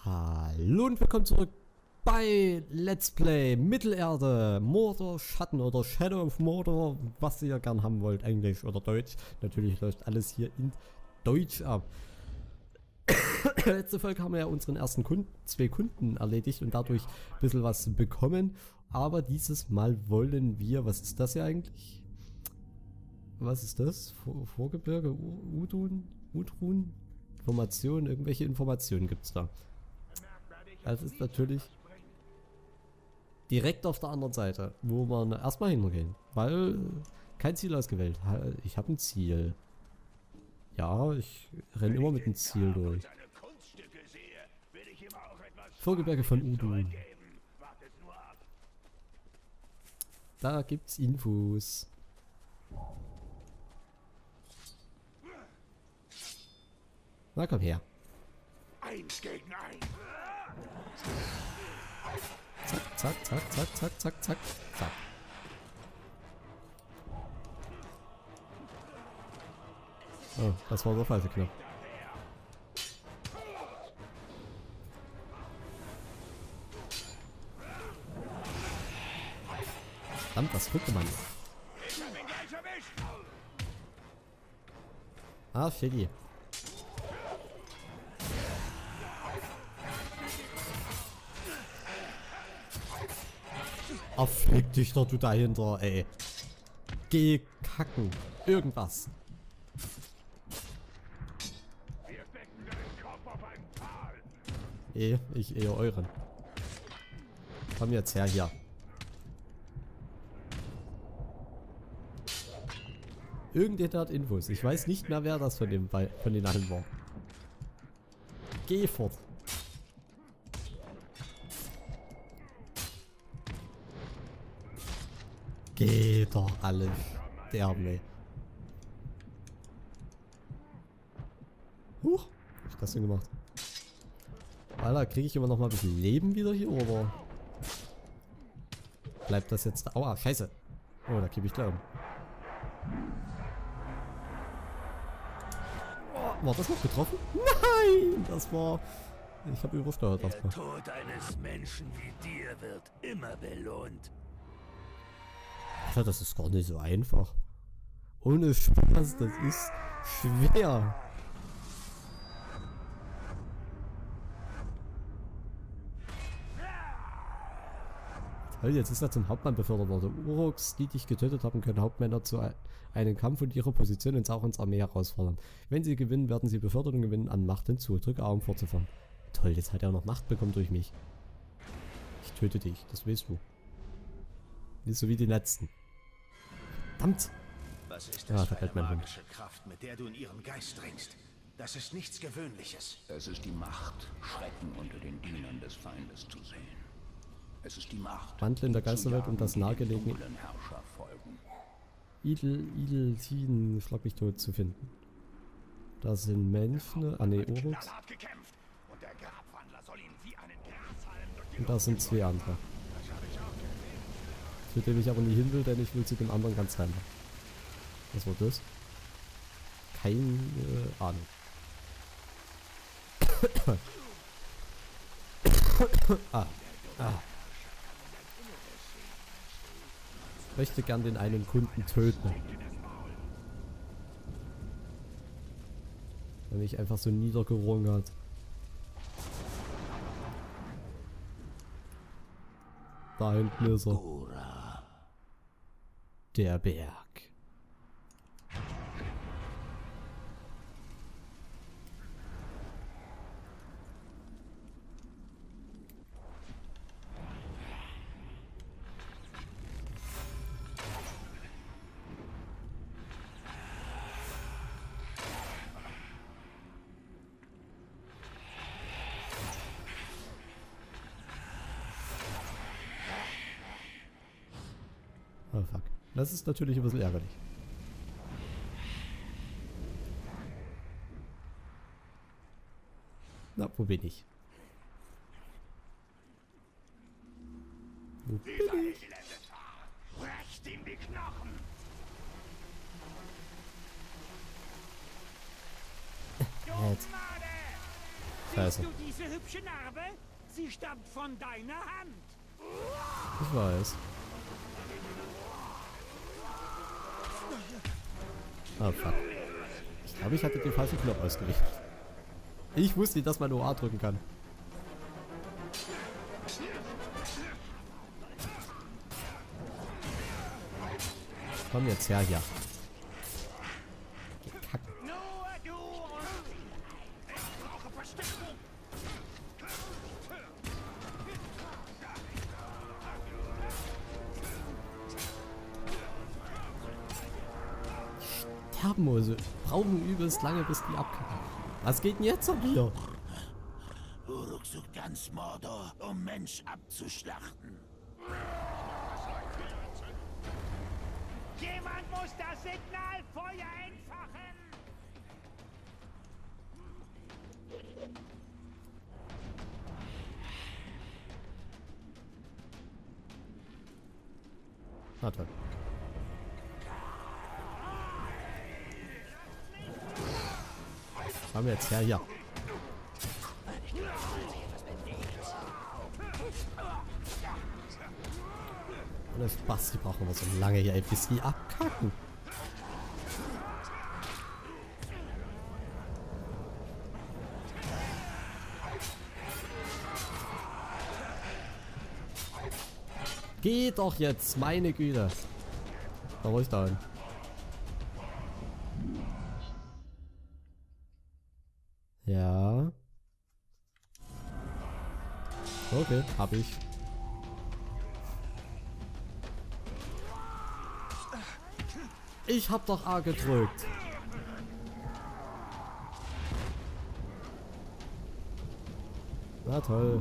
Hallo und willkommen zurück bei Let's Play Mittelerde, Mordor, Schatten oder Shadow of Mordor, was ihr gern haben wollt, Englisch oder Deutsch. Natürlich läuft alles hier in Deutsch ab. Letzte Folge haben wir ja unseren ersten zwei Kunden erledigt und dadurch ein bisschen was bekommen. Aber dieses Mal wollen wir, was ist das hier eigentlich? Was ist das? Vorgebirge? Udrun? Informationen? Irgendwelche Informationen gibt es da. Das ist natürlich direkt auf der anderen Seite, wo wir erstmal hingehen, weil kein Ziel ausgewählt. Ich habe ein Ziel. Ja, ich renne immer mit dem Ziel durch. Vorgebirge von Udun. Da gibt's Infos. Na komm her. 1 gegen 1. Zack, zack, zack, zack, zack, zack, zack. Oh, das war der falsche Knopf. Verdammt, was guckt man? Ah, shitty. Oh, fick dich doch, du dahinter, ey. Geh kacken. Irgendwas. Ich eher euren. Komm jetzt her hier. Irgendjemand hat Infos. Ich weiß nicht mehr, wer das von den allen war. Geh fort. Geht doch alles. Sterben, ey. Huch. Was hab ich das denn gemacht? Alter, kriege ich immer noch mal ein bisschen Leben wieder hier, oder? Bleibt das jetzt da? Aua, scheiße. Oh, da kippe ich gleich um. Oh, war das noch getroffen? Nein! Das war... Ich habe übersteuert Der erstmal. Tod eines Menschen wie dir wird immer belohnt. Alter, das ist gar nicht so einfach. Ohne Spaß, das ist schwer. Toll, jetzt ist er zum Hauptmann befördert worden. Uruks, die dich getötet haben, können Hauptmänner zu einem Kampf und ihrer Position ins Sauchens Armee herausfordern. Wenn sie gewinnen, werden sie befördert und gewinnen an Macht hinzu. Drücke A, um fortzufahren. Toll, jetzt hat er auch noch Macht bekommen durch mich. Ich töte dich, das weißt du. Nicht so wie die letzten. Verdammt! Was ist das Ja, für eine mein Hund. magische Kraft, mit der du in ihren Geist dringst? Das ist nichts Gewöhnliches. Es ist die Macht, Schrecken unter den Dienern des Feindes zu sehen. Es ist die Macht, Wandle in der zu Geisterwelt und das jagen, die dem nahegelegene dunklen Herrscher folgen. Ideltin, schlag mich tot zu finden. Da sind Menschen, ah ne, Uruks. Knallhart gekämpft und der Grabwandler soll ihn wie einen Grashalm durch die Und da sind zwei andere. Das habe ich auch gesehen. Zu dem ich aber nie hin will, denn ich will zu dem anderen ganz rein. Was war das? Keine Ahnung. Ah. Ich möchte gern den einen Kunden töten. Weil mich einfach so niedergerungen hat. Da hinten ist er. Der Berg. Oh fuck. Das ist natürlich ein bisschen ärgerlich. Na, wo bin ich? Wo bin Dieser ich? elende Tar brecht ihm die Knochen. Scheiße. Du diese hübsche Narbe? Sie stammt von deiner Hand. Ich weiß. Ah, fuck. Ich glaube, ich hatte den falschen Knopf ausgerichtet. Ich wusste nicht, dass man OA drücken kann. Komm jetzt her hier. Kacken. Nur du und ich brauche Verstärkung. Sterbenmose. Brauchen übelst lange, bis die abkacken. Was geht denn jetzt ab hier? Uruk sucht ganz Mordor, um Mensch abzuschlachten. Jemand muss das Signalfeuer entfachen. Na toll. Haben wir jetzt her hier. Und das Basti brauchen wir so lange hier, bis die abkacken. Geh doch jetzt, meine Güte. Da ruhig da hin. Ja. Okay, hab ich. Ich hab doch A gedrückt. Na toll.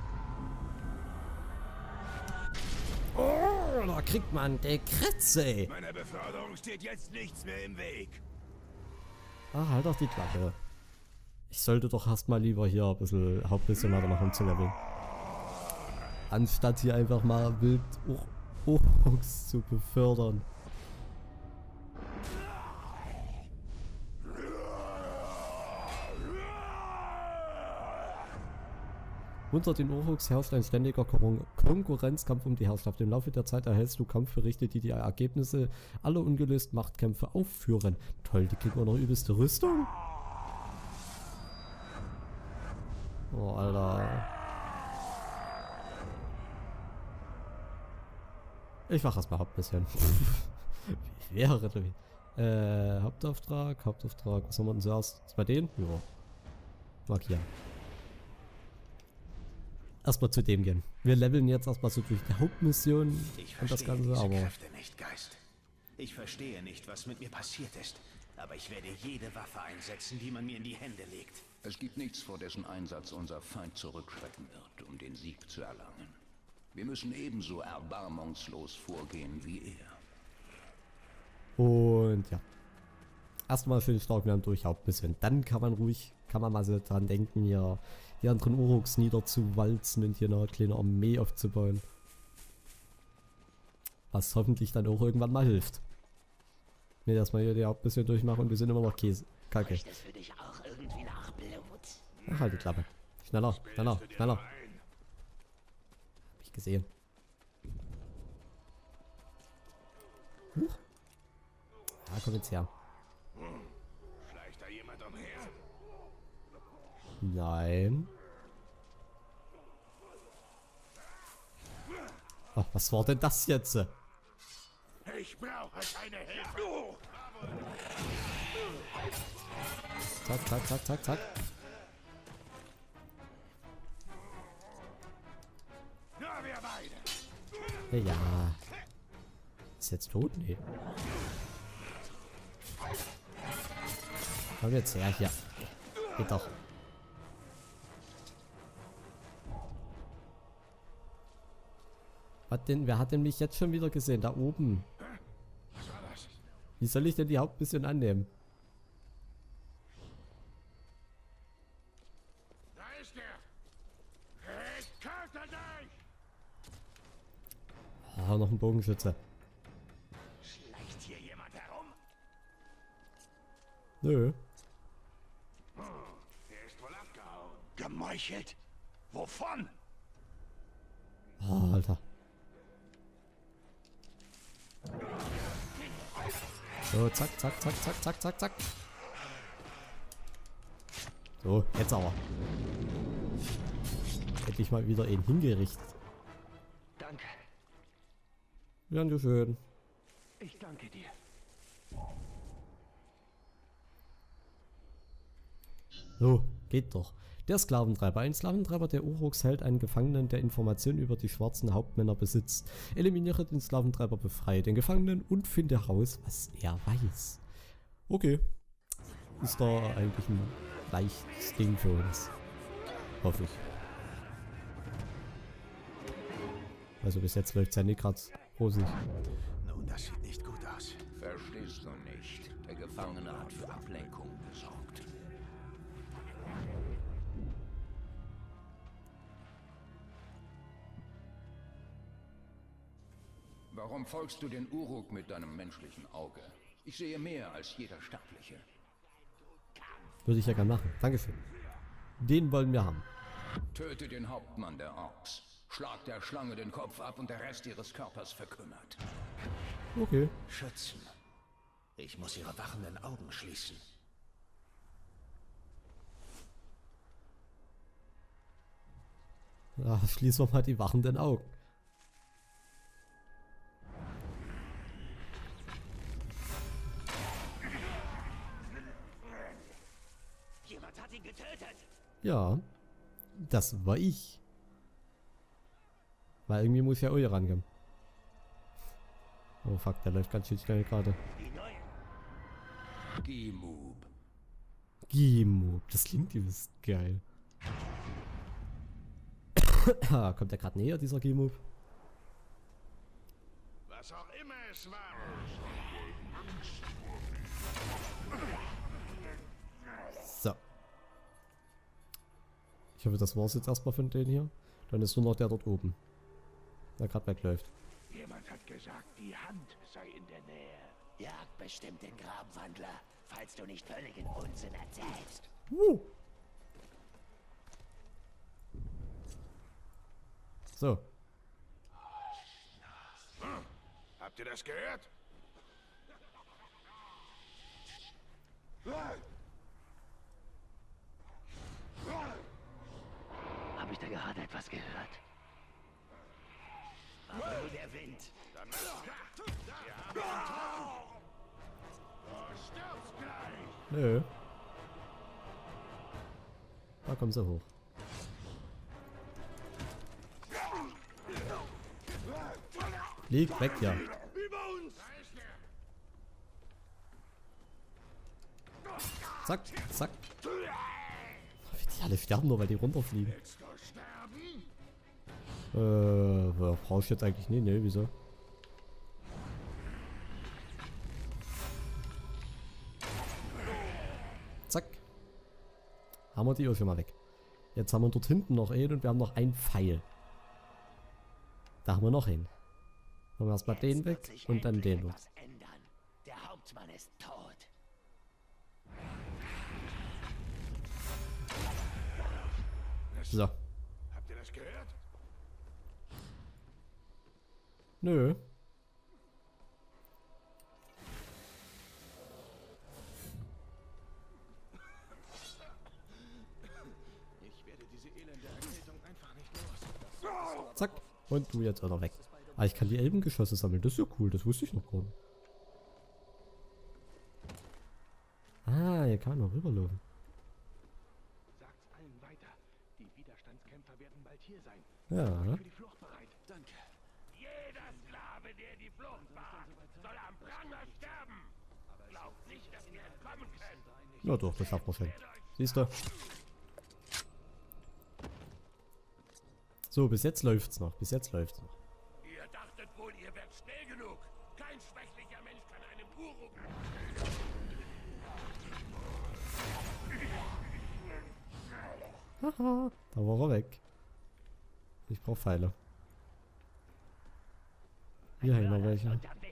Oh, da kriegt man die Kritze. Meiner Beförderung steht jetzt nichts mehr im Weg. Ah, halt doch die Klappe. Ich sollte doch erstmal lieber hier ein bisschen Hauptmission weitermachen, um zu leveln. Anstatt hier einfach mal wild Uruks zu befördern. Unter den Uruks herrscht ein ständiger Konkurrenzkampf um die Herrschaft. Im Laufe der Zeit erhältst du Kampfberichte, die die Ergebnisse aller ungelösten Machtkämpfe aufführen. Toll, die kriegen wir noch übelste Rüstung. Oh, Alter. Ich mach erstmal Hauptmission. Wie wäre das? Hauptauftrag. Was haben wir denn zuerst? Ist bei denen? Ja. Markieren. Erstmal zu dem gehen. Wir leveln jetzt erstmal so durch die Hauptmission und das Ganze, diese aber. Kräfte nicht, Geist. Ich verstehe nicht, was mit mir passiert ist, aber ich werde jede Waffe einsetzen, die man mir in die Hände legt. Es gibt nichts, vor dessen Einsatz unser Feind zurückschrecken wird, um den Sieg zu erlangen. Wir müssen ebenso erbarmungslos vorgehen wie er. Und ja. Erstmal schön stark werden durch Hauptmission. Dann kann man mal so dran denken, hier die anderen Uruks niederzuwalzen und hier eine kleine Armee aufzubauen. Was hoffentlich dann auch irgendwann mal hilft. Ne, dass wir hier die Hauptmission durchmachen und wir sind immer noch Käse. Kacke. Für dich auch irgendwie nach Blut? Ach, halt die Klappe. Schneller. Hab ich gesehen. Huch. Ja, komm jetzt her. Schleicht da jemand umher? Nein. Ach, was war denn das jetzt? Ich brauche keine Hilfe. Zack. Nur wir beide. Ja. Ist jetzt tot? Nee. Komm jetzt her hier. Geht doch. Wer hat denn mich jetzt schon wieder gesehen? Da oben. Was war das? Wie soll ich denn die Hauptmission annehmen? Da ist er. Ich könnte dich. Ah, noch ein Bogenschütze. Schleicht hier jemand herum? Nö. Der ist wohl abgehauen. Geschmeichelt? Wovon? Oh, Alter. So, zack, zack, zack, zack, zack, zack, zack. So, jetzt aber. Endlich mal wieder ihn hingerichtet. Danke. Gern geschehen. Ich danke dir. So, geht doch. Der Sklaventreiber. Ein Sklaventreiber der Uruks hält einen Gefangenen, der Informationen über die schwarzen Hauptmänner besitzt. Eliminiere den Sklaventreiber, befreie den Gefangenen und finde heraus, was er weiß. Okay. Ist da eigentlich ein leichtes Ding für uns. Hoffe ich. Also bis jetzt läuft es ja nicht gerade rosig. Nun, das sieht nicht gut aus. Verstehst du nicht? Der Gefangene hat für Ablenkung gesorgt. Warum folgst du den Uruk mit deinem menschlichen Auge? Ich sehe mehr als jeder Sterbliche. Würde ich ja gerne machen. Dankeschön. Den wollen wir haben. Töte den Hauptmann der Orks. Schlag der Schlange den Kopf ab und der Rest ihres Körpers verkümmert. Okay. Schützen. Ich muss ihre wachenden Augen schließen. Ja, schließen wir mal die wachenden Augen. Jemand hat ihn getötet. Ja. Das war ich. Weil irgendwie muss ja Oje rankommen. Oh fuck, der läuft ganz schön schnell gerade. Die neue. Gimub. Gimub, das klingt übelst geil. Kommt der gerade näher, dieser Gimub? Was auch immer es war. So. Ich hoffe, das war's jetzt erstmal von denen hier. Dann ist nur noch der dort oben. Der gerade wegläuft. Jemand hat gesagt, die Hand sei in der Nähe. Jag bestimmt den Grabenwandler, falls du nicht völligen Unsinn erzählst. So. Habt ihr das gehört? Habe ich da gerade etwas gehört? Aber nur der Wind. Dann wir haben ihn getroffen. Du stirbst gleich. Nö. Da kommen sie hoch. Flieg weg, ja. Über uns. Zack, zack. Wie die alle sterben, nur weil die runterfliegen. Willst du sterben? Brauche ich jetzt eigentlich nicht, ne, wieso? Zack. Haben wir die auch schon mal weg. Jetzt haben wir dort hinten noch einen und wir haben noch einen Pfeil. Da haben wir noch einen. Machen wir erstmal den Jetzt weg wird sich und dann endlich den weg. etwas ändern. Der Hauptmann ist tot. So. Habt ihr das gehört? Nö. Ich werde diese elende Erkältung einfach nicht los. Zack. Und du jetzt auch noch weg. Ah, ich kann die Elbengeschosse sammeln. Das ist ja cool. Das wusste ich noch gar nicht. Ah, hier kann man noch rüberlaufen. Sagt's allen weiter. Die Widerstandskämpfer werden bald hier sein. Ja. Für die Flucht bereit. Danke. Jeder Sklave, der die Flucht wagt, soll am Pranger sterben. Glaubt nicht, dass ihr entkommen könnt. Ja doch, das schaffen wir schon. Siehst du? So, bis jetzt läuft's noch. Bis jetzt läuft's noch. Ihr dachtet wohl, ihr werdet schnell genug. Kein schwächlicher Mensch kann einem Uruk. Haha, da war er weg. Ich brauche Pfeile. Hier hängen noch welche. Verdammt